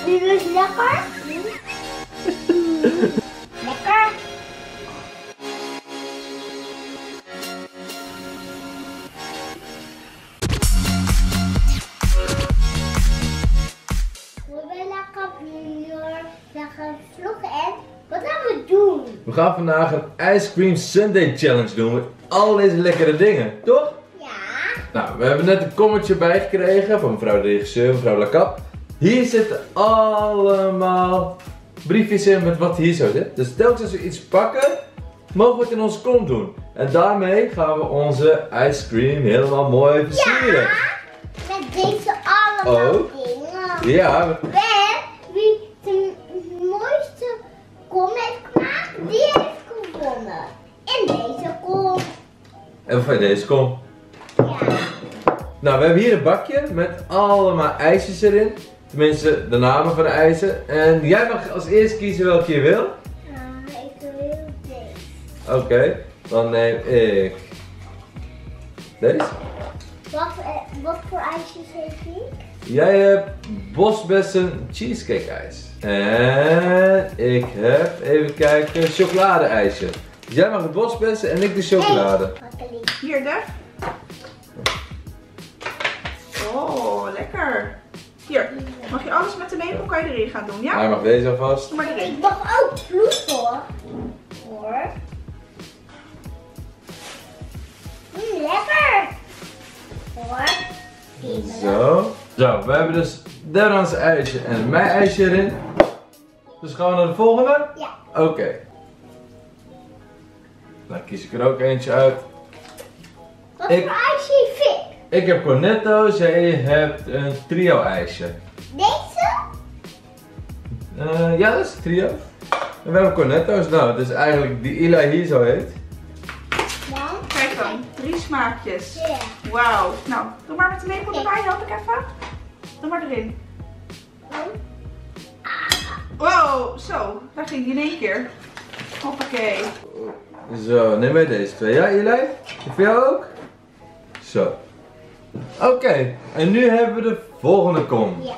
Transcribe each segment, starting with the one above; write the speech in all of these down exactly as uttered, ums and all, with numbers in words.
Dit is lekker. Lekker. We willen lekker junior, lekker vloggen en wat gaan we doen? We gaan vandaag een Ice Cream Sundae Challenge doen met al deze lekkere dingen, toch? Ja. Nou, we hebben net een kommetje bijgekregen van mevrouw de regisseur, mevrouw Lacap. Hier zitten allemaal briefjes in met wat hier zo zit. Dus telkens als we iets pakken, mogen we het in onze kom doen. En daarmee gaan we onze ice cream helemaal mooi versieren. Ja, met deze allemaal Ook. dingen. Ja. En wie de mooiste kom heeft gemaakt, die heeft gewonnen. In deze kom. En van deze kom. Ja. Nou, we hebben hier een bakje met allemaal ijsjes erin. Tenminste, de namen van de ijzen. En jij mag als eerste kiezen welke je wil. Ja, ik wil deze. Oké, okay, dan neem ik deze. Wat, eh, wat voor ijsjes heeft hij? Jij hebt bosbessen cheesecake ijs. En ik heb, even kijken, chocolade-ijsje. Dus jij mag het bosbessen en ik de chocolade. Hey, Hier, de. Oh, lekker. Hier, mag je alles met de lepel, kan je erin gaan doen, ja? Hij mag deze alvast. Doe maar erin. ik mag ook vloed hoor. Hoor. Mm, lekker. Hoor. Zo. Zo, we hebben dus Derran's ijsje en mijn ijsje erin. Dus gaan we naar de volgende? Ja. Oké. Okay. Dan kies ik er ook eentje uit. Wat Ik- voor ijsje heeft ik? Ik heb cornetto's, jij hebt een trio ijsje. Deze? Uh, ja, dat is een trio. En we hebben cornetto's. Nou, het is eigenlijk die Eli hier zo heet. Dan? Kijk dan, drie smaakjes. Ja. Wauw. Nou, doe maar met de lepel erbij, help ik even. Doe maar erin. Wow, zo. Daar ging die in één keer. Hoppakee. Zo, neem wij deze twee. Ja, Eli? Die voor jou ook? Zo. Oké, okay. En nu hebben we de volgende kom. Ja.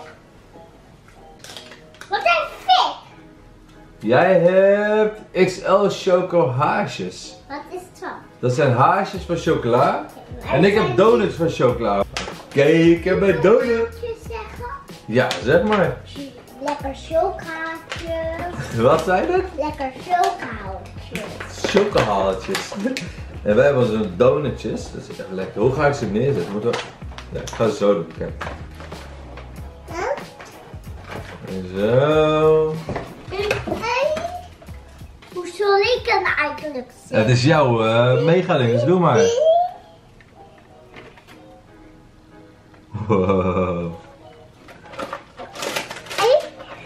Wat heeft Fik? Jij hebt X L choco haasjes. Wat is dat? Dat zijn haasjes van chocola. En ik heb donuts van chocola. Oké, ik heb mijn donut. Donuts zeggen? Ja, zeg maar. Lekker chocaatjes. Wat zei dat? Lekker chocaatjes. Chocohaaltjes. En wij hebben zo'n donutjes. Dat is echt lekker. Hoe ga ik ze neerzetten? Moeten we... Ja, ik ga ze zo doen. Kijk. Huh? Zo. Hey. Hoe zal ik dan eigenlijk zeggen? Het is jouw uh, megalink, dus doe maar. Wow. Hey.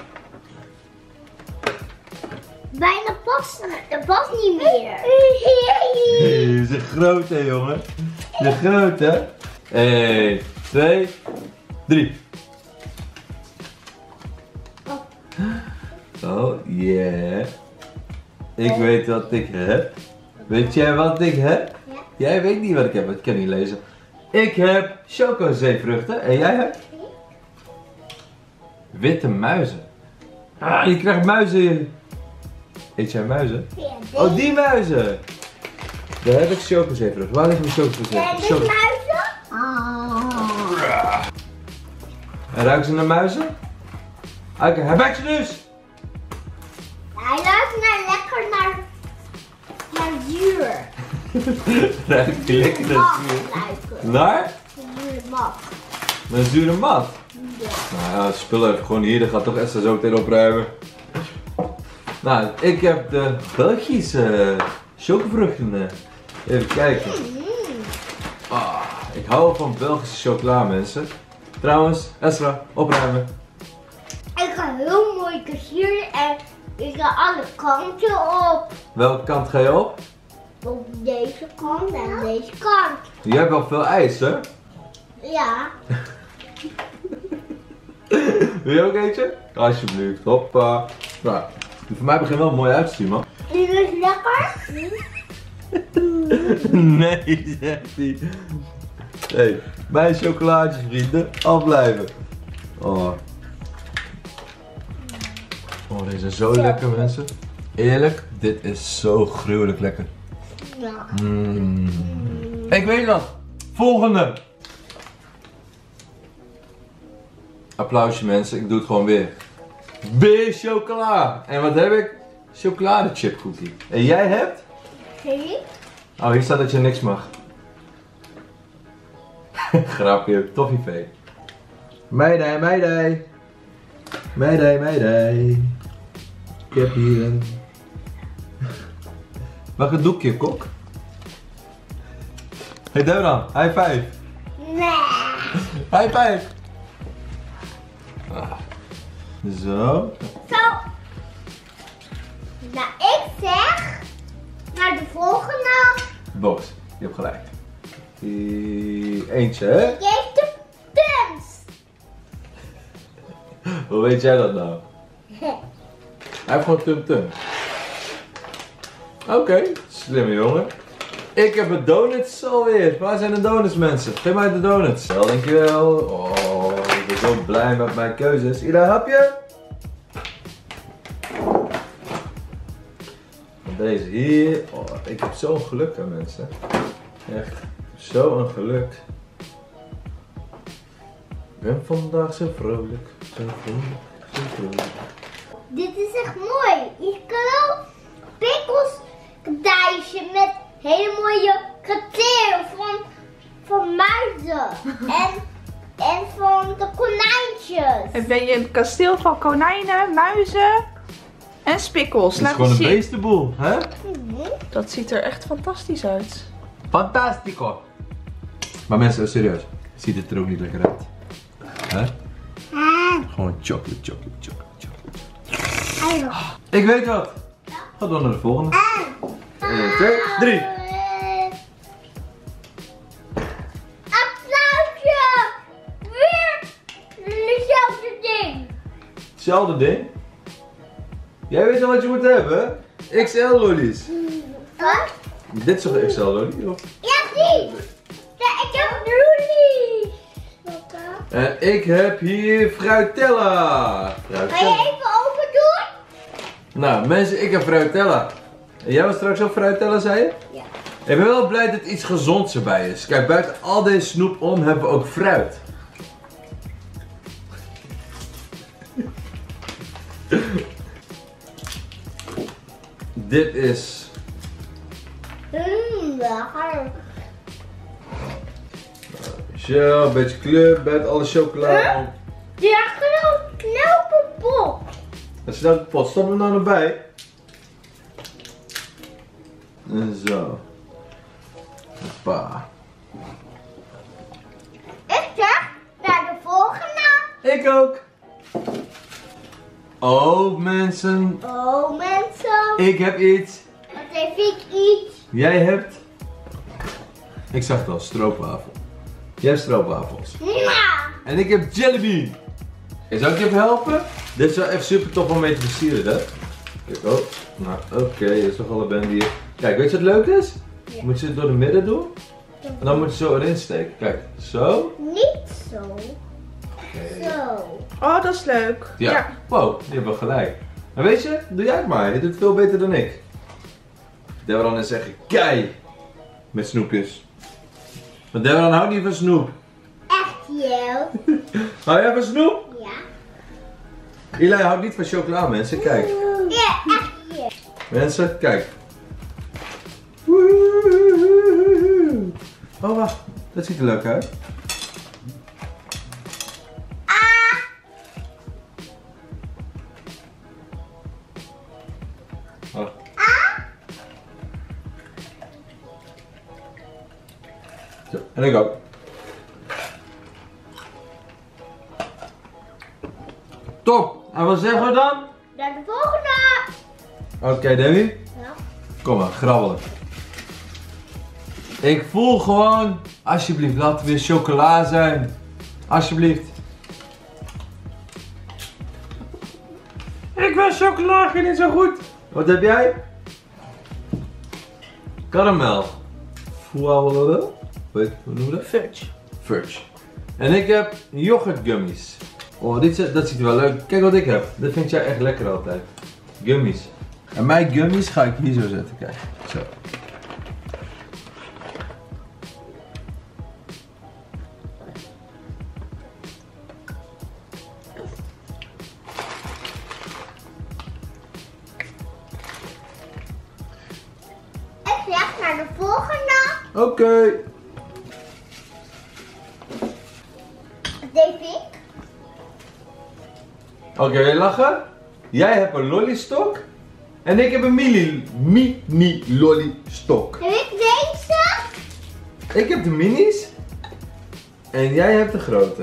Bijna past, dat past niet meer. Hey, ze groot hè jongen. Ze groot hè. één, twee, drie. Oh yeah. Ik weet wat ik heb. Weet jij wat ik heb? Ja. Jij weet niet wat ik heb, want ik kan niet lezen. Ik heb chocozeevruchten en jij hebt? Witte muizen. Ah, je krijgt muizen. Eet jij muizen? Ja, Oh, die muizen! Daar heb ik chocozeevruchten. Waar liggen mijn En chocozeevruchten? de Choco- muizen? Ah. En ruiken ze naar muizen? Oké, hij bijt ze dus! Hij ruikt naar lekker naar, naar zuur. Ruikt hij lekker naar Mat zuur? ruiken. Naar? Zuur mat. Naar zure mat. Ja. Nou ja, het spul even gewoon hier, dat gaat toch Esther zo meteen opruimen. Nou, ik heb de Belgische chocovruchten. Even kijken. Mm. Ah, ik hou van Belgische chocola, mensen. Trouwens, Esra, opruimen. Ik ga heel mooi versieren en ik ga alle kanten op. Welke kant ga je op? Op deze kant en deze kant. Je hebt wel veel ijs, hè? Ja. Wil je ook eentje? Alsjeblieft, hoppa. Nou, die voor mij begint wel mooi uit te zien, man. Dit is lekker. Nee, zegt hij. Hey, mijn chocolaatjes, vrienden. Afblijven. Oh. Oh, deze zijn zo lekker, mensen. Eerlijk, dit is zo gruwelijk lekker. Ja. Mm. Ik weet dat. Volgende. Applausje, mensen. Ik doe het gewoon weer. Weer chocola. En wat heb ik? Chocoladechip cookie. En jij hebt? Hey. Oh, hier staat dat je niks mag. Grapje, toffifee. Meidij, meidij. Meidij, meidij. Ik heb hier een... Mag een doekje, kok? Hey Deborah, high five. Nee. High five. Ah. Zo. Zo. Nou, ik zeg naar de volgende. Boos, je hebt gelijk. Die... Eentje, hè? Je heeft de tums. Hoe weet jij dat nou? Hij heeft gewoon tum tum. Oké, okay, slimme jongen. Ik heb de donuts alweer. Waar zijn de donuts, mensen? Geef mij de donuts. Wel, dankjewel. Oh, ik ben zo blij met mijn keuzes. Ieder hapje. En deze hier. Oh, ik heb zo'n geluk aan mensen. Echt, zo'n geluk. Ik ben vandaag zo vrolijk. Zo vrolijk, zo vrolijk. Dit is echt mooi. Je kan ook pickles kadijsje met hele mooie krateren van, van muizen. en, en van de konijntjes. En ben je een kasteel van konijnen, muizen en spikkels. Het is Laat gewoon eens een zien. beestenboel, hè? Mhm. Dat ziet er echt fantastisch uit. Fantastico! Maar mensen, serieus. Ziet het er ook niet lekker uit? Hè? Gewoon chocolate, chocolate, chocolate, chocolate. Ah. Ik weet wat! Ga door naar de volgende. één, twee, drie. Applausje! Weer hetzelfde ding. Hetzelfde ding. Jij weet wel wat je moet hebben? X L lollies. Wat? Dit is toch een X L lolly? Of? Ja, die. Ja, ik heb Rudy. En ik heb hier Fruitella. Ga je Fruitella. even open doen? Nou mensen, ik heb Fruitella. En jij was straks ook Fruitella, zei je? Ja. Ik ben wel blij dat iets gezonds erbij is. Kijk, buiten al deze snoep om hebben we ook fruit. Dit is... Mmm, lekker. Zo, een beetje kleur, buiten alle chocola om. Die knop, knopenpop. Dat is nou de pot. Stop hem nou erbij. En zo. Hoppa. Ik zeg naar de volgende. Ik ook. Oh mensen, Oh mensen, ik heb iets. wat heb ik iets? Jij hebt... Ik zag het al, stroopwafel. Jij hebt stroopwafels. Ja. En ik heb jellybean. En zou ik je even helpen? Dit is wel echt super tof om mee te versieren, hè? Kijk, oh. Nou, oké, okay, dat is toch alle band hier. Kijk, weet je wat leuk is? Ja. Je moet ze door de midden doen. En dan moet je zo erin steken. Kijk, zo. Niet zo. Okay. Zo. Oh, dat is leuk. Ja. Ja. Wow, die hebben we gelijk. En weet je, doe jij het maar. Je doet het veel beter dan ik. Deborah is echt kei met snoepjes. Maar Deborah houdt niet van snoep. Echt heel. Hou jij van snoep? Ja. Eli houdt niet van chocola, mensen. Kijk. Ja, echt heel. Mensen, kijk. Oh, wacht. Dat ziet er leuk uit. Oh. Zo, en ik ook. Top! En wat zeggen we dan? Naar de volgende. Oké, Debbie. Ja. Kom maar, grabbelen. Ik voel gewoon, alsjeblieft, laat het weer chocola zijn. Alsjeblieft. Ik wil chocola, ging niet zo goed. Wat heb jij? Karamel. Hoe weet hoe noem je dat? Fudge. Fudge. En ik heb yoghurt gummies. Oh, dit, zi- dat ziet er wel leuk. Kijk wat ik heb. Dat vind jij echt lekker altijd. Gummies. En mijn gummies ga ik hier zo zetten. Kijk. Zo. Ik leg naar de volgende. Oké. Okay. Davy. Oké, okay, lachen. Jij hebt een lollystok. En ik heb een mini, mini lollystok. Heb ik deze? Ik heb de minis. En jij hebt de grote.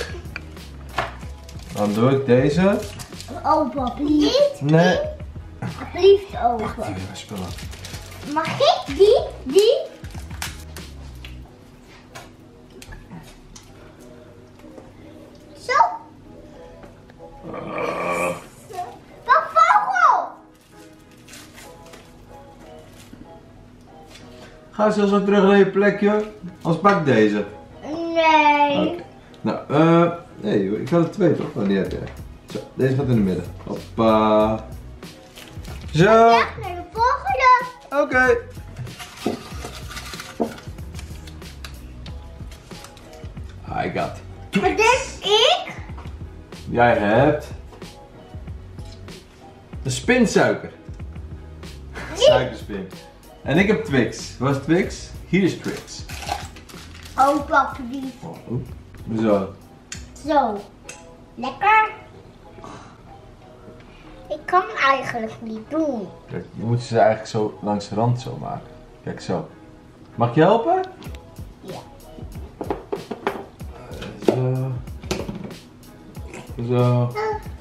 Dan doe ik deze. Open, please. Nee. Alsjeblieft open. Die weer spullen. Mag ik die? Die? Zo. Wat vogel? Ga zo zo terug naar je plekje. Als pak deze. Nee. Oké. Nou, eh. nee, ik had er twee toch? Oh, die heb jij. Zo, deze gaat in de midden. Hoppa. Zo. Leg naar de volgende. Oké. Okay. I got. Maar dit ik? Jij hebt de spinsuiker. Suikerspin. En ik heb Twix. Wat is Twix? Hier is Twix. Open, alsjeblieft. Oh, oep. Zo. Zo. Lekker. Ik kan eigenlijk niet doen. Kijk, je moet ze eigenlijk zo langs de rand zo maken. Kijk zo. Mag ik je helpen? Ja. Uh, zo. Zo.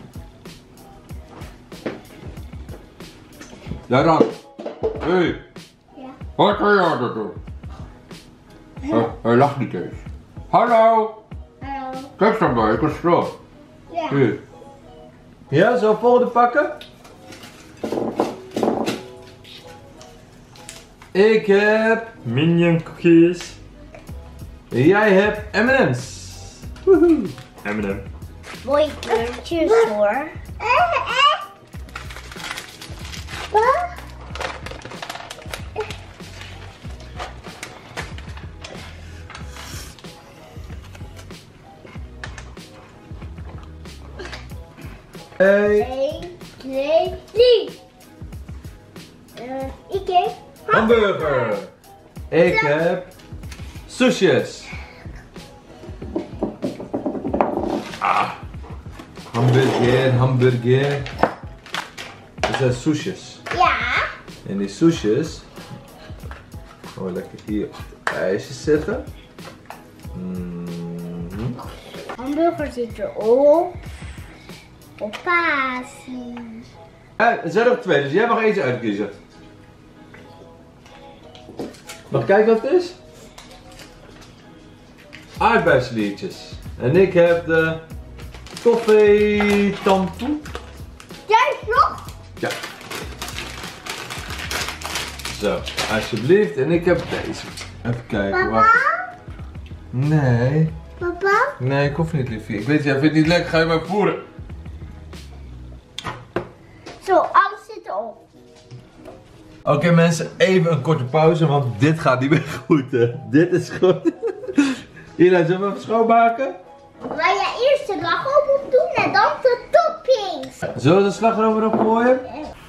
Ja, dan. Hé. Hey. Ja. Wat kan jij dat doen? Hij uh, uh, lacht niet eens. Hallo. Hallo. Kijk dan maar, ik was straf. Ja. Hier. Ja, zo volgende pakken. Ik heb Minion cookies. jij hebt M en M's. Woehoe. M en M. Mooi kleurtjes hoor. Eh, eh. Wat? Hey. één, twee, drie. Uh, ik heb Hamburger. Ik heb soesjes. Ah. Hamburger, hamburger. Dat zijn soesjes. Ja. En die soesjes. Gaan we lekker hier op de ijsjes zetten. Mm. Hamburger zit erop. Oppasie. Ja, er zijn er twee, dus jij mag eentje uitkiezen. Mag ik kijken wat het is? Aardbeisliertjes. En ik heb de toffee tampoen. Jij nog? Ja. Zo, alsjeblieft. En ik heb deze. Even kijken. Papa? Wacht. Nee. Papa? Nee, ik hoef niet, liefje. Ik weet, jij vindt het niet lekker. Ga je maar voeren. Zo, alles zit erop. Oké okay, mensen, even een korte pauze, want dit gaat niet meer goed. Hè. Dit is goed. Ina, zullen we even schoonmaken? Waar je eerst de slagroom op doen en dan de toppings. Zullen we de slagroom erop gooien?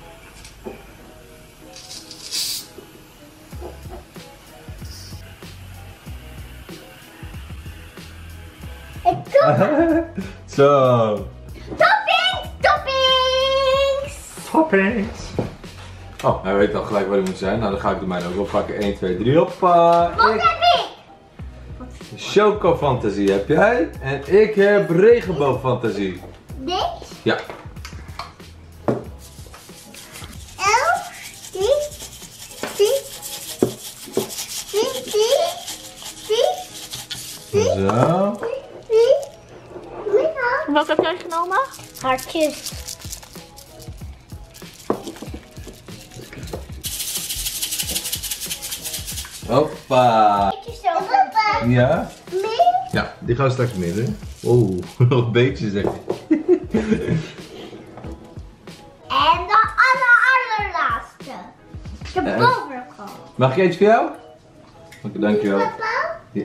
En toe. Zo. Toppings, toppings. Toppings. Oh, hij weet al gelijk waar hij moet zijn. Nou, dan ga ik de mijne ook oppakken. één, twee, drie, hoppa. Wat Ik... heb ik? Choco Fantasie heb jij. En ik heb Regenboog Fantasie. Dit? Ja. Elf, tien, tien, tien, tien, tien, Zo. tien, tien. Wat heb jij genomen? Hartjes. Hoppa. Beetje zo. Ja. Links. Ja, die gaan we straks meer doen. Oeh, nog een beetje zeg je. En de aller, allerlaatste. De Ja. bovenkant. Mag je iets voor jou? Oké, dankjewel. Papa? Ja.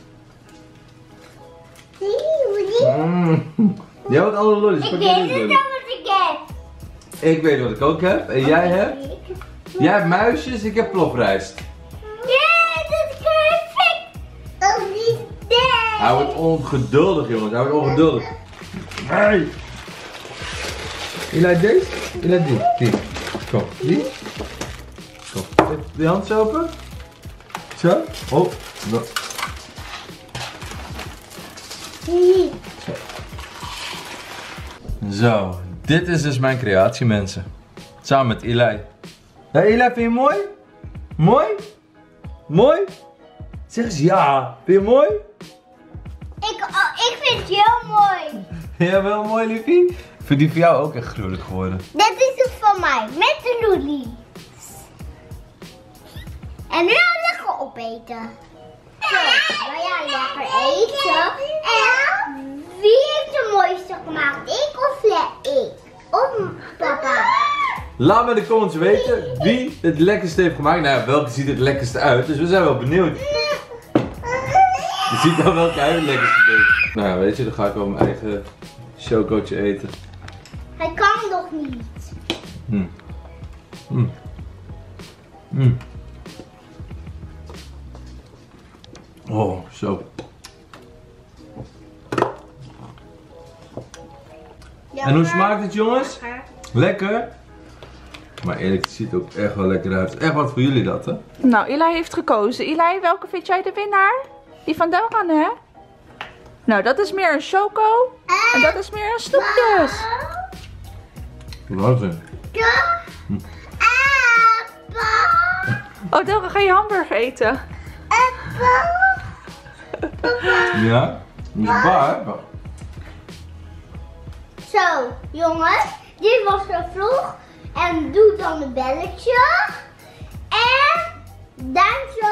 Zie je die? Mm. Jij hebt alle lollies. Ik pak weet jij niet die wat lolly. ik heb. Ik weet wat ik ook heb. En jij hebt? Jij hebt muisjes, ik heb plofrijst. Ja, dat is perfect. Oh, die is daar. Hij wordt ongeduldig, jongens. Hij wordt ongeduldig. Hey. Eli deze? Eli die. Die. Kom, die. Kom. Zet die hand zo open. Zo. Oh. No. Die. Zo. Dit is dus mijn creatie, mensen. Samen met Eli. Hé, hey, Eli, vind je het mooi? Mooi? Mooi? Zeg eens ja. Vind je het mooi? Ik, oh, ik vind het heel mooi. Ja, wel mooi, liefie. Ik vind die voor jou ook echt gruwelijk geworden. Dit is het van mij, met de lollies. En nu gaan we lekker opeten. Zo, nou ja, lekker eten. En wie heeft de mooiste gemaakt? Ik of le ik? Of papa? Laat me in de comments weten wie het lekkerste heeft gemaakt. Nou ja, welke ziet het lekkerste uit. Dus we zijn wel benieuwd. Je ziet dan welke hij het lekkerste deed. Nou ja, weet je, dan ga ik wel mijn eigen chocootje eten. Hij kan nog niet. Mm. Mm. Mm. Oh, zo. En hoe smaakt het, jongens? Lekker? Maar eerlijk, het ziet ook echt wel lekker uit. Echt wat voor jullie dat, hè? Nou, Eli heeft gekozen. Eli, welke vind jij de winnaar? Die van Delran, hè? Nou, dat is meer een choco. En dat is meer een snoepjes. Wat is De appel. Oh, Delran, ga je hamburger eten? Appel. Ja? Dat is waar. Zo, jongens. Dit was de vlog. En doe dan een belletje. En duimpje